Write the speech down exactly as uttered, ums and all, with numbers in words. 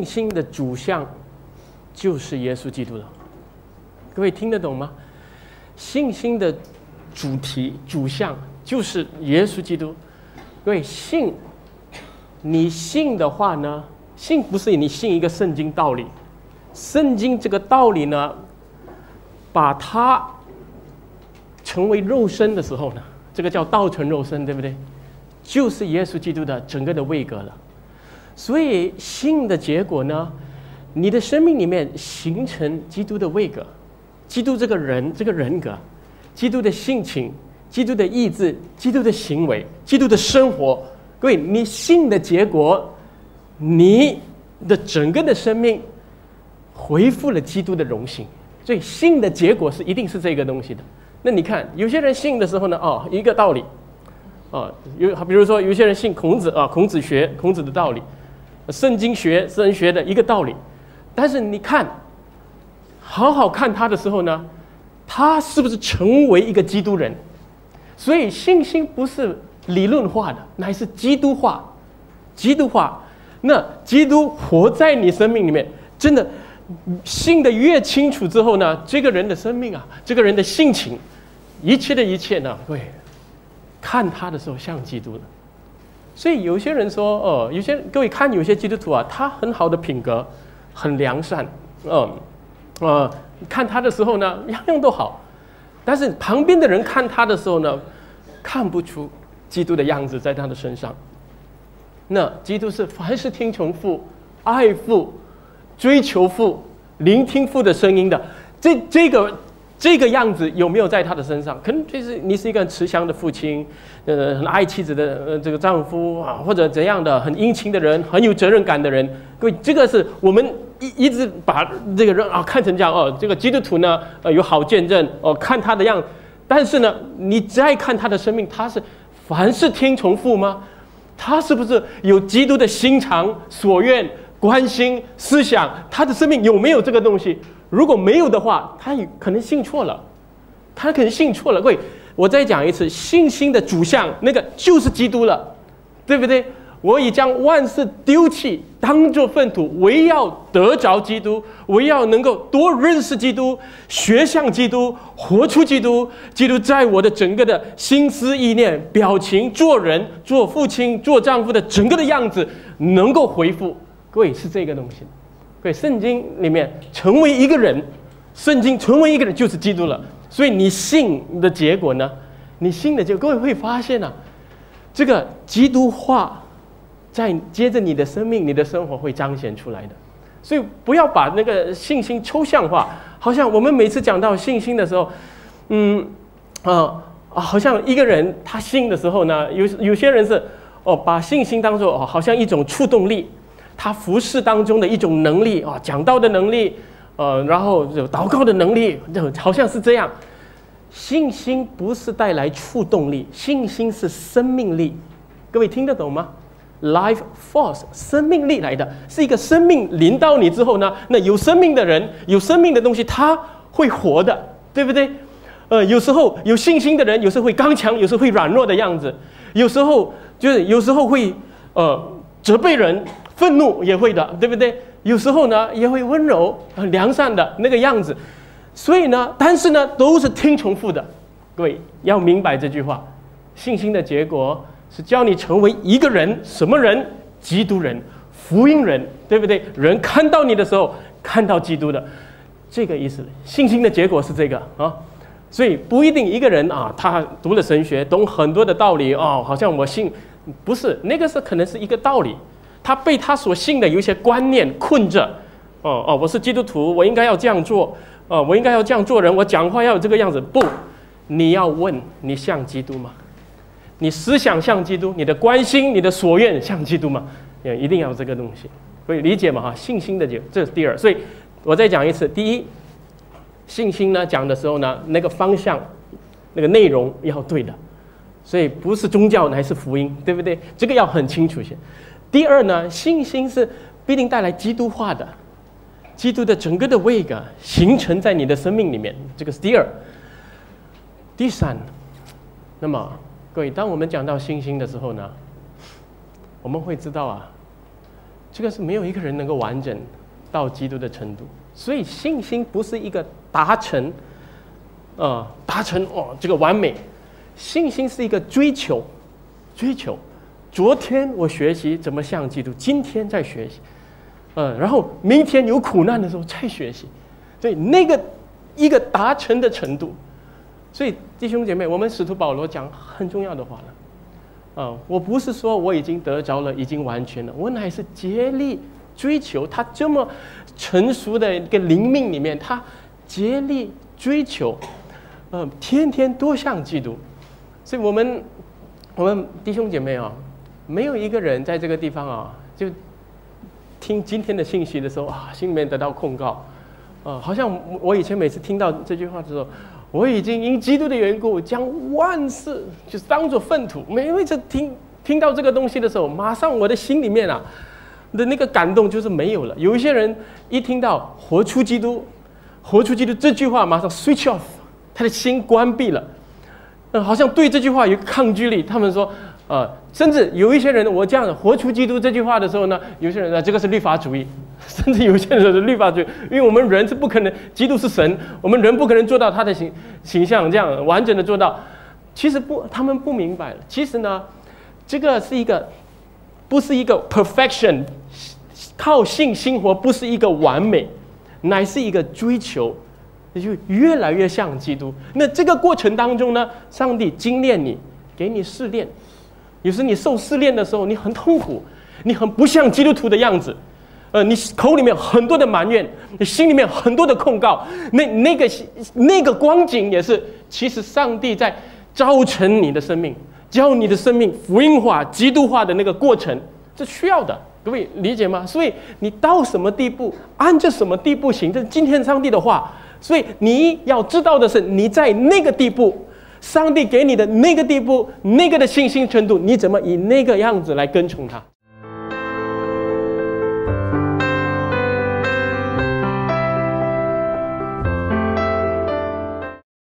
信心的主项就是耶稣基督了。各位听得懂吗？信心的主题主项就是耶稣基督。各位信，你信的话呢，信不是你信一个圣经道理，圣经这个道理呢，把它成为肉身的时候呢，这个叫道成肉身，对不对？就是耶稣基督的整个的位格了。所以信的结果呢，你的生命里面形成基督的位格，基督这个人这个人格，基督的性情，基督的意志，基督的行为，基督的生活。各位，你信的结果，你的整个的生命恢复了基督的荣幸。所以信的结果是一定是这个东西的。那你看有些人信的时候呢，哦，一个道理啊，有比如说有些人信孔子啊，孔子学孔子的道理，圣经学圣人学的一个道理，但是你看好好看他的时候呢，他是不是成为一个基督人？所以信心不是理论化的，乃是基督化。基督化，那基督活在你生命里面，真的信得越清楚之后呢，这个人的生命啊，这个人的性情，一切的一切呢，对，看他的时候像基督了。所以有些人说，哦，有些各位看有些基督徒啊，他很好的品格，很良善，嗯，呃，看他的时候呢，样样都好，但是旁边的人看他的时候呢，看不出基督的样子在他的身上。那基督是凡是听从父、爱父、追求父、聆听父的声音的，这这个这个样子有没有在他的身上？可能就是你是一个很慈祥的父亲，呃，很爱妻子的呃这个丈夫啊，或者怎样的很殷勤的人，很有责任感的人。各位，这个是我们一一直把这个人啊看成这样哦，这个基督徒呢，呃，有好见证哦，看他的样，但是呢，你再看他的生命，他是凡是听从父吗？他是不是有基督的心肠、所愿、关心、思想？他的生命有没有这个东西？如果没有的话，他可能信错了，他可能信错了。各位，我再讲一次，信心的主项那个就是基督了，对不对？我已将万事丢弃，当作粪土，唯要得着基督，唯要能够多认识基督，学像基督，活出基督。基督在我的整个的心思意念、表情、做人、做父亲、做丈夫的整个的样子，能够回复。各位，是这个东西。各位，圣经里面成为一个人，圣经成为一个人就是基督了。所以你信的结果呢？你信的结果，各位会发现啊，这个基督化。在接着你的生命、你的生活会彰显出来的，所以不要把那个信心抽象化，好像我们每次讲到信心的时候，嗯，呃，好像一个人他信的时候呢，有有些人是哦，把信心当作哦，好像一种触动力，他服事当中的一种能力啊，讲道的能力，呃，然后有祷告的能力，好像是这样。信心不是带来触动力，信心是生命力，各位听得懂吗？Life force， 生命力来的，是一个生命临到你之后呢，那有生命的人，有生命的东西，他会活的，对不对？呃，有时候有信心的人，有时候会刚强，有时候会软弱的样子，有时候就是有时候会呃责备人，愤怒也会的，对不对？有时候呢也会温柔、很良善的那个样子。所以呢，但是呢，都是听从父的。各位要明白这句话，信心的结果。是教你成为一个人，什么人？基督人，福音人，对不对？人看到你的时候，看到基督的，这个意思。信心的结果是这个啊，所以不一定一个人啊，他读了神学，懂很多的道理哦，好像我信，不是那个是可能是一个道理，他被他所信的有一些观念困着。哦哦，我是基督徒，我应该要这样做，哦，我应该要这样做人，我讲话要有这个样子。不，你要问，你像基督吗？你思想像基督，你的关心、你的所愿像基督吗？也一定要这个东西，所以理解嘛哈？信心的结，这是第二。所以我再讲一次，第一，信心呢讲的时候呢，那个方向、那个内容要对的，所以不是宗教还是福音，对不对？这个要很清楚些。第二呢，信心是必定带来基督化的，基督的整个的位格形成在你的生命里面，这个是第二。第三，那么。各位，当我们讲到信心的时候呢，我们会知道啊， 这个是没有一个人能够完整到基督的程度。所以信心不是一个达成，呃，达成哦这个完美，信心是一个追求，追求。昨天我学习怎么像基督，今天在学习，呃，然后明天有苦难的时候再学习，所以那个一个达成的程度。所以弟兄姐妹，我们使徒保罗讲很重要的话了。呃，我不是说我已经得着了，已经完全了，我乃是竭力追求。他这么成熟的一个灵命里面，他竭力追求，呃，天天多像基督。所以我们我们弟兄姐妹啊，没有一个人在这个地方啊，就听今天的信息的时候啊，心里面得到控告，呃，好像我以前每次听到这句话的时候，我已经因基督的缘故，将万事就是当作粪土。每一次听听到这个东西的时候，马上我的心里面啊的那个感动就是没有了。有一些人一听到活出基督，活出基督这句话，马上 switch off， 他的心关闭了，呃，好像对这句话有抗拒力。他们说，呃，甚至有一些人，我这样活出基督这句话的时候呢，有些人呢，这个是律法主义。甚至有些人是律法主义，因为我们人是不可能，基督是神，我们人不可能做到他的形形象这样完整的做到。其实不，他们不明白了。其实呢，这个是一个，不是一个 perfection， 靠信心活不是一个完美，乃是一个追求，就越来越像基督。那这个过程当中呢，上帝精炼你，给你试炼。有时你受试炼的时候，你很痛苦，你很不像基督徒的样子。呃，你口里面很多的埋怨，你心里面很多的控告，那那个那个光景也是，其实上帝在招成你的生命，教你的生命福音化、基督化的那个过程，是需要的，各位理解吗？所以你到什么地步，按着什么地步行，这是今天上帝的话。所以你要知道的是，你在那个地步，上帝给你的那个地步，那个的信心程度，你怎么以那个样子来跟从他。